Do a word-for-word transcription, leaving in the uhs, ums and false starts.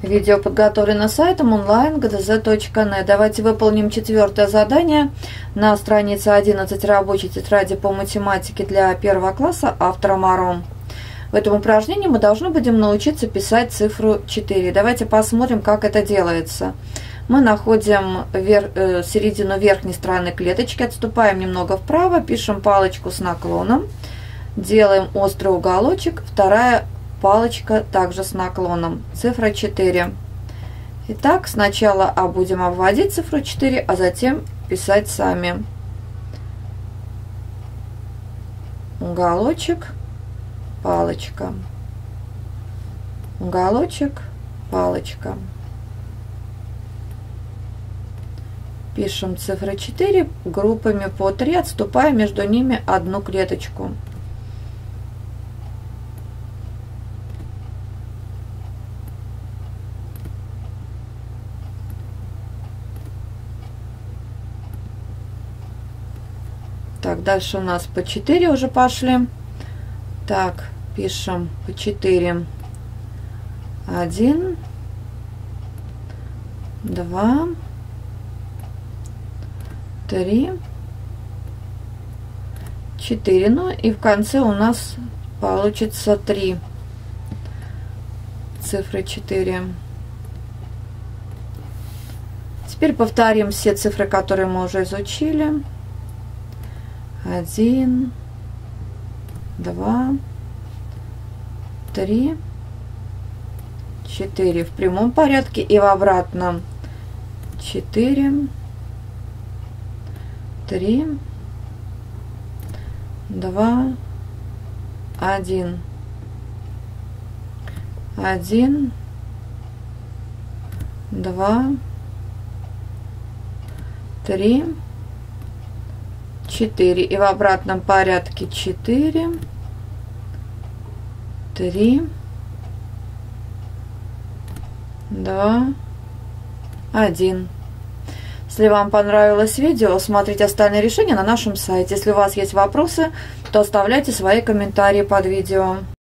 Видео подготовлено сайтом онлайн точка гэ дэ зэ точка нет. Давайте выполним четвертое задание на странице одиннадцать рабочей тетради по математике для первого класса автора Маром. В этом упражнении мы должны будем научиться писать цифру четыре. Давайте посмотрим, как это делается. Мы находим вер... э, середину верхней стороны клеточки, отступаем немного вправо, пишем палочку с наклоном, делаем острый уголочек, вторая палочка также с наклоном, цифра четыре. Итак, сначала будем обводить цифру четыре, а затем писать сами. Уголочек, палочка, уголочек, палочка. Пишем цифры четыре группами по три, отступая между ними одну клеточку. Так, дальше у нас по четыре уже пошли. Так, пишем по четыре. один, два, три, четыре. Ну и в конце у нас получится три. Цифры четыре. Теперь повторим все цифры, которые мы уже изучили. Один, два, три, четыре в прямом порядке и в обратном. Четыре, три, два, один, один, два, три, четыре и в обратном порядке. Четыре, три, два, один. Если вам понравилось видео, смотрите остальные решения на нашем сайте. Если у вас есть вопросы, то оставляйте свои комментарии под видео.